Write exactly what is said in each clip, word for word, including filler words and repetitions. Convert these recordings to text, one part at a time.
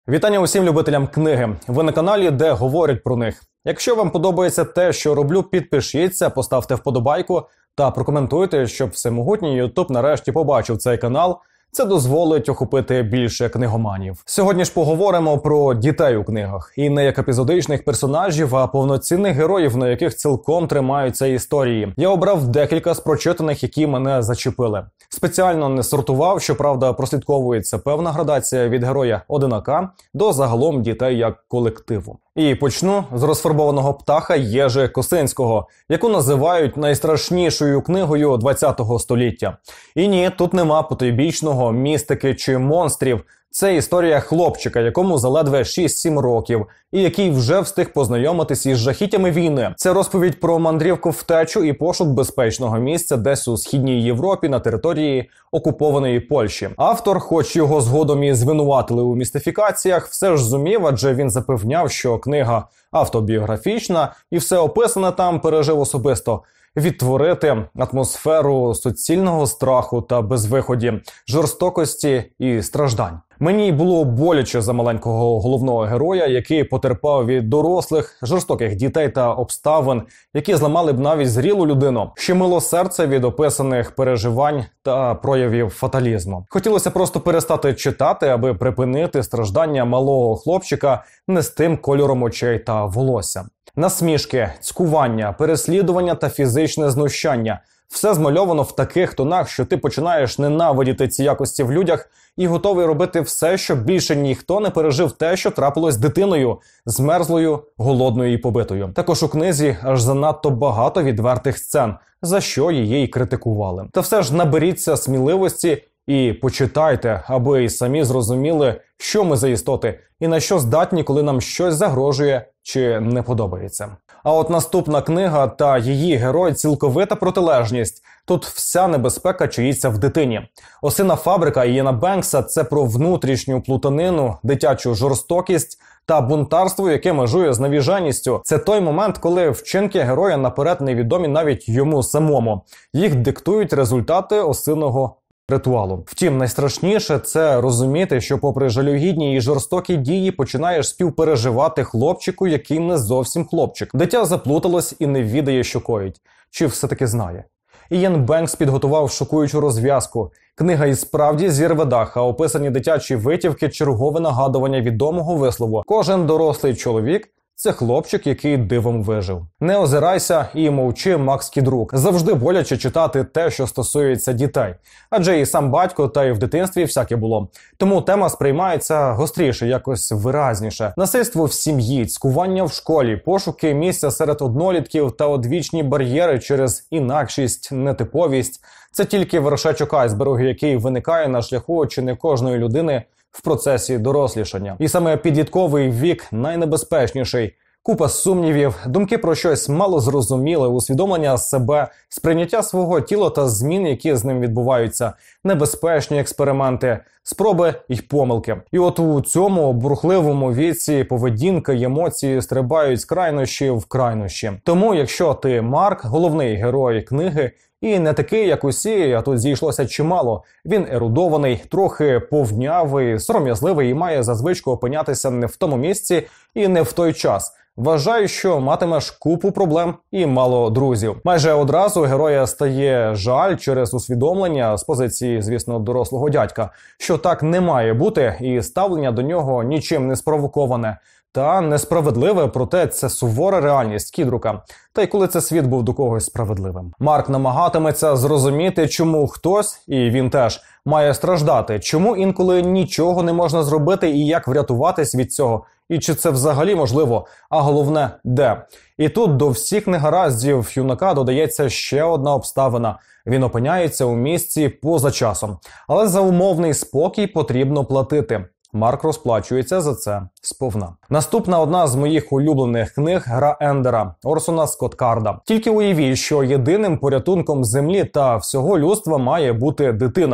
Вітання усім любителям книги. Ви на каналі, де говорять про них. Якщо вам подобається те, що роблю, підпишіться, поставте вподобайку та прокоментуйте, щоб всемогутній YouTube нарешті побачив цей канал. Це дозволить охопити більше книгоманів. Сьогодні ж поговоримо про дітей у книгах. І не як епізодичних персонажів, а повноцінних героїв, на яких цілком тримаються історії. Я обрав декілька з прочитаних, які мене зачепили. Спеціально не сортував, щоправда, прослідковується певна градація від героя одинака до загалом дітей як колективу. І почну з розфарбованого птаха Єжи Косинського, яку називають найстрашнішою книгою ХХ століття. І ні, тут нема потойбічного, містики чи монстрів. Це історія хлопчика, якому заледве шість-сім років, і який вже встиг познайомитись із жахіттями війни. Це розповідь про мандрівку, втечу і пошук безпечного місця десь у Східній Європі на території окупованої Польщі. Автор, хоч його згодом і звинуватили у містифікаціях, все ж зумів, адже він запевняв, що книга автобіографічна і все описане там пережив особисто. Відтворити атмосферу суцільного страху та безвиході, жорстокості і страждань. Мені було боляче за маленького головного героя, який потерпав від дорослих, жорстоких дітей та обставин, які зламали б навіть зрілу людину. Щемило серце від описаних переживань та проявів фаталізму. Хотілося просто перестати читати, аби припинити страждання малого хлопчика не з тим кольором очей та волосся. Насмішки, цькування, переслідування та фізичне знущання – все змальовано в таких тонах, що ти починаєш ненавидіти ці якості в людях і готовий робити все, щоб більше ніхто не пережив те, що трапилось з дитиною, змерзлою, голодною і побитою. Також у книзі аж занадто багато відвертих сцен, за що її й критикували. Та все ж наберіться сміливості і почитайте, аби і самі зрозуміли, що ми за істоти і на що здатні, коли нам щось загрожує чи не подобається. А от наступна книга та її герой – цілковита протилежність. Тут вся небезпека чиїться в дитині. «Осина фабрика» Іена Бенкса – це про внутрішню плутанину, дитячу жорстокість та бунтарство, яке межує з навіженістю. Це той момент, коли вчинки героя наперед невідомі навіть йому самому. Їх диктують результати осиного ритуалу. Втім, найстрашніше – це розуміти, що попри жалюгідні і жорстокі дії починаєш співпереживати хлопчику, який не зовсім хлопчик. Дитя заплуталось і не відає, що коїть. Чи все-таки знає? Іен Бенкс підготував шокуючу розв'язку. Книга і справді зірве дах, а описані дитячі витівки – чергове нагадування відомого вислову. Кожен дорослий чоловік – це хлопчик, який дивом вижив. Не озирайся і мовчи, Макс Кідрук. Завжди боляче читати те, що стосується дітей. Адже і сам батько, та й в дитинстві всяке було. Тому тема сприймається гостріше, якось виразніше. Насильство в сім'ї, цькування в школі, пошуки місця серед однолітків та одвічні бар'єри через інакшість, нетиповість – це тільки вершечок айсбергу, який виникає на шляху чи не кожної людини в процесі дорослішання. І саме підлітковий вік найнебезпечніший. Купа сумнівів, думки про щось малозрозуміле, усвідомлення себе, сприйняття свого тіла та змін, які з ним відбуваються, небезпечні експерименти, спроби й помилки. І от у цьому бурхливому віці поведінка й емоції стрибають з крайнощі в крайнощі. Тому, якщо ти Марк, головний герой книги, і не такий, як усі, а тут зійшлося чимало. Він ерудований, трохи повнявий, сором'язливий і має за звичку опинятися не в тому місці і не в той час. Вважаю, що матимеш купу проблем і мало друзів. Майже одразу героя стає жаль через усвідомлення з позиції, звісно, дорослого дядька, що так не має бути і ставлення до нього нічим не спровоковане. Та несправедливе, проте це сувора реальність Кідрука. Та й коли це світ був до когось справедливим. Марк намагатиметься зрозуміти, чому хтось, і він теж, має страждати, чому інколи нічого не можна зробити і як врятуватись від цього, і чи це взагалі можливо, а головне – де. І тут до всіх негараздів юнака додається ще одна обставина. Він опиняється у місці поза часом. Але за умовний спокій потрібно платити. Марк розплачується за це сповна. Наступна одна з моїх улюблених книг – «Гра Ендера» Орсона Скотт Карда. Тільки уявіть, що єдиним порятунком землі та всього людства має бути дитина.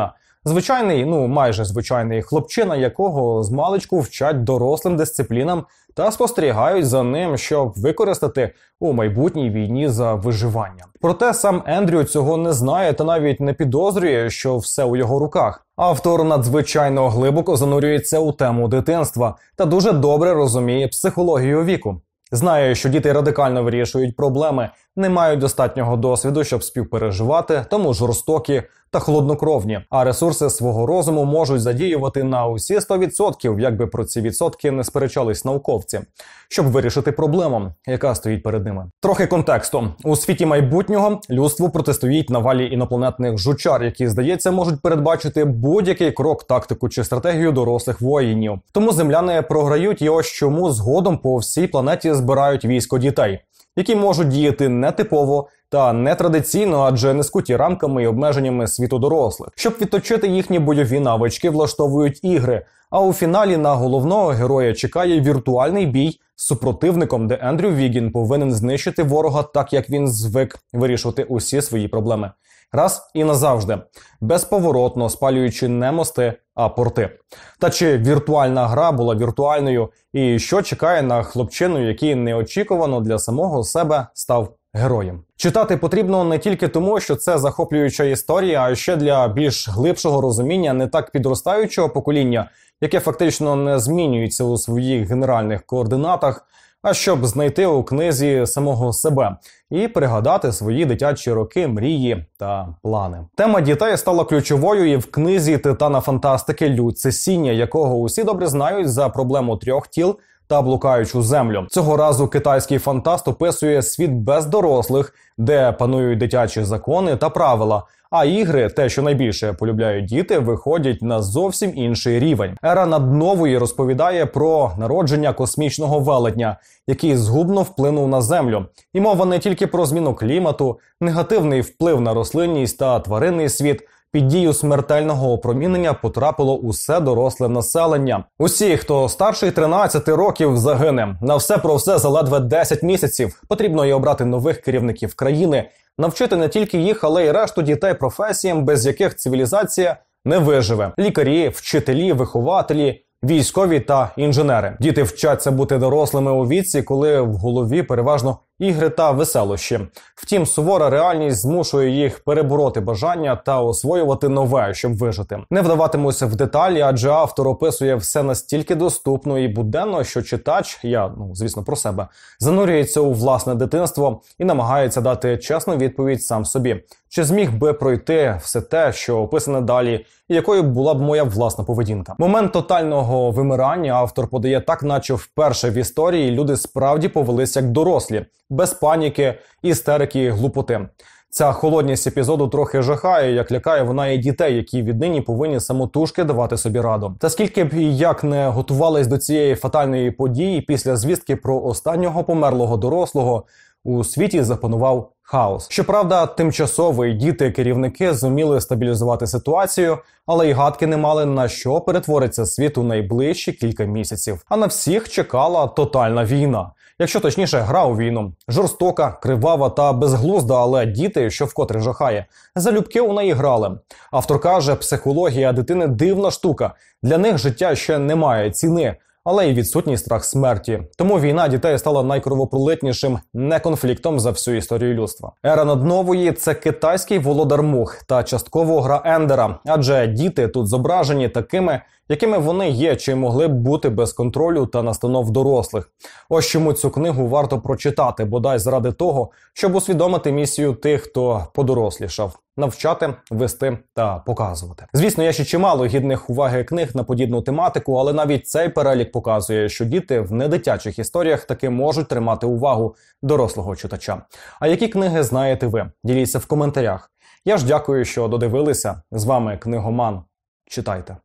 Звичайний, ну майже звичайний хлопчина, якого змалечку вчать дорослим дисциплінам та спостерігають за ним, щоб використати у майбутній війні за виживання. Проте сам Ендрю цього не знає та навіть не підозрює, що все у його руках. Автор надзвичайно глибоко занурюється у тему дитинства та дуже добре розуміє психологію віку. Знає, що діти радикально вирішують проблеми, не мають достатнього досвіду, щоб співпереживати, тому жорстокі та холоднокровні, а ресурси свого розуму можуть задіювати на усі сто відсотків, якби про ці відсотки не сперечались науковці, щоб вирішити проблему, яка стоїть перед ними. Трохи контексту. У світі майбутнього людству протистоїть навалі інопланетних жучар, які, здається, можуть передбачити будь-який крок, тактику чи стратегію дорослих воїнів. Тому земляни програють, і ось чому згодом по всій планеті збирають військо дітей, які можуть діяти нетипово та нетрадиційно, адже не скуті рамками і обмеженнями світу дорослих. Щоб відточити їхні бойові навички, влаштовують ігри, а у фіналі на головного героя чекає віртуальний бій з супротивником, де Ендрю Вігін повинен знищити ворога так, як він звик вирішувати усі свої проблеми. Раз і назавжди, безповоротно спалюючи не мости, а порти. Та чи віртуальна гра була віртуальною, і що чекає на хлопчину, який неочікувано для самого себе став героєм? Читати потрібно не тільки тому, що це захоплююча історія, а ще для більш глибшого розуміння не так підростаючого покоління, яке фактично не змінюється у своїх генеральних координатах, а щоб знайти у книзі самого себе і пригадати свої дитячі роки, мрії та плани. Тема дітей стала ключовою і в книзі титана фантастики Люд Цесіння, якого усі добре знають за проблему трьох тіл та блукаючу землю. Цього разу китайський фантаст описує світ без дорослих, де панують дитячі закони та правила, а ігри, те, що найбільше полюбляють діти, виходять на зовсім інший рівень. Ера Наднової розповідає про народження космічного велетня, який згубно вплинув на Землю. І мова не тільки про зміну клімату, негативний вплив на рослинність та тваринний світ. Під дію смертельного опромінення потрапило усе доросле населення. Усі, хто старший тринадцяти років, загине. На все про все за ледве десять місяців. Потрібно і обрати нових керівників країни, навчити не тільки їх, але й решту дітей професіям, без яких цивілізація не виживе. Лікарі, вчителі, вихователі, військові та інженери. Діти вчаться бути дорослими у віці, коли в голові переважно ігри та веселощі. Втім, сувора реальність змушує їх перебороти бажання та освоювати нове, щоб вижити. Не вдаватимуся в деталі, адже автор описує все настільки доступно і буденно, що читач, я, ну, звісно, про себе, занурюється у власне дитинство і намагається дати чесну відповідь сам собі. Чи зміг би пройти все те, що описане далі, і якою була б моя власна поведінка? Момент тотального вимирання автор подає так, наче вперше в історії люди справді повелися як дорослі, без паніки, істерики і глупоти. Ця холодність епізоду трохи жахає, як лякає вона і дітей, які віднині повинні самотужки давати собі раду. Та скільки б і як не готувались до цієї фатальної події, після звістки про останнього померлого дорослого у світі запанував хаос. Щоправда, тимчасовий, діти-керівники зуміли стабілізувати ситуацію, але й гадки не мали, на що перетвориться світ у найближчі кілька місяців. А на всіх чекала тотальна війна. Якщо точніше, гра у війну. Жорстока, кривава та безглузда, але діти, що вкотре жахає, залюбки у неї грали. Автор каже, психологія дитини дивна штука. Для них життя ще не має ціни, але й відсутній страх смерті. Тому війна дітей стала найкровопролитнішим не конфліктом за всю історію людства. Ера Наднової – це китайський володар мух та частково гра Ендера, адже діти тут зображені такими, якими вони є чи могли б бути без контролю та настанов дорослих. Ось чому цю книгу варто прочитати, бодай заради того, щоб усвідомити місію тих, хто подорослішав. Навчати, вести та показувати. Звісно, є ще чимало гідних уваги книг на подібну тематику, але навіть цей перелік показує, що діти в недитячих історіях таки можуть тримати увагу дорослого читача. А які книги знаєте ви? Діліться в коментарях. Я ж дякую, що додивилися. З вами Книгоман. Читайте.